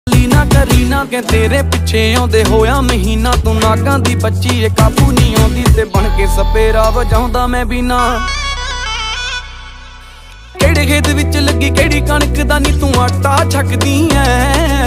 ਲੀਨਾ ਕਰੀਨਾ के तेरे पिछे आउंदे होया महीना तू नागां दी बच्ची ए काबू नहीं आउंदी ते बन के सपेरा वजाउंदा मैं भी ना केड़े खेत विच लगी केड़ी कणक दा नी तू आटा छकदी ऐ